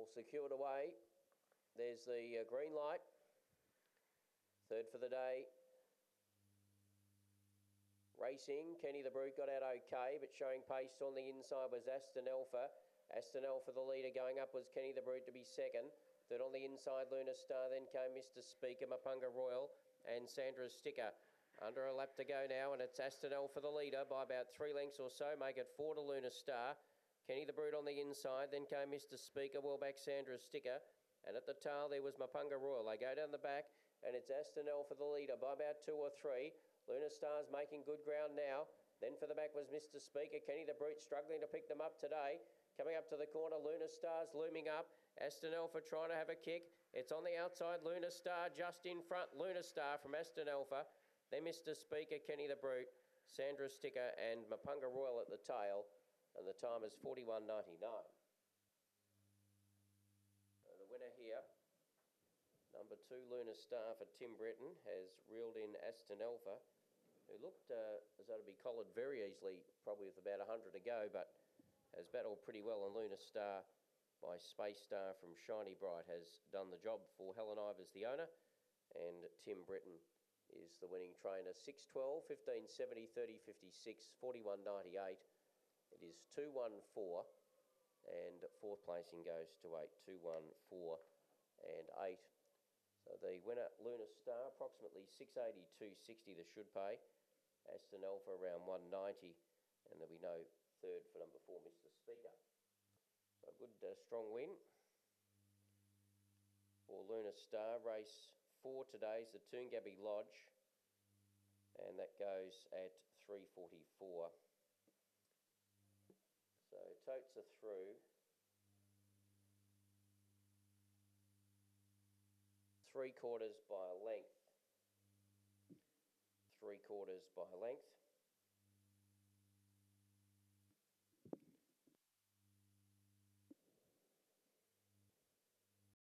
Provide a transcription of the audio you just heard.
secured away. There's the green light. Third for the day. Racing, Kenny the Brute got out okay, but showing pace on the inside was Aston Alpha. Aston Alpha, the leader, going up was Kenny the Brute to be second. Third on the inside, Luna Star, then came Mr. Speaker, Mapunga Royal, and Sandra's Sticker. Under a lap to go now, and it's Aston Alpha, the leader, by about 3 lengths or so. Make it 4 to Luna Star. Kenny the Brute on the inside, then came Mr. Speaker, well back Sandra's Sticker. And at the tail, there was Mapunga Royal. They go down the back, and it's Aston Alpha, the leader, by about 2 or 3. Luna Star's making good ground now. Then for the back was Mr. Speaker. Kenny the Brute struggling to pick them up today. Coming up to the corner, Luna Star's looming up. Aston Alpha trying to have a kick. It's on the outside, Luna Star just in front. Luna Star from Aston Alpha. Then Mr. Speaker, Kenny the Brute, Sandra Sticker and Mapunga Royal at the tail. And the time is 41.99. The winner here, number 2, Luna Star for Tim Breton, has reeled in Aston Alpha, who looked as though to be collared very easily, probably with about 100 to go, but has battled pretty well. And Luna Star by Space Star from Shiny Bright has done the job for Helen Ivers, the owner, and Tim Breton is the winning trainer. 6:12, 15:70, 30:56, 41.98. It is 2-1-4, and fourth placing goes to 8, 2-1, 4 and 8. So the winner, Luna Star, approximately 682.60 the should pay. Aston Alpha around 190, and there'll be no third for number 4, Mr. Speaker. So a good strong win for Luna Star. Race 4 today is the Toongabbie Lodge, and that goes at 3:44. So totes are through. 3/4 by a length. 3/4 by a length.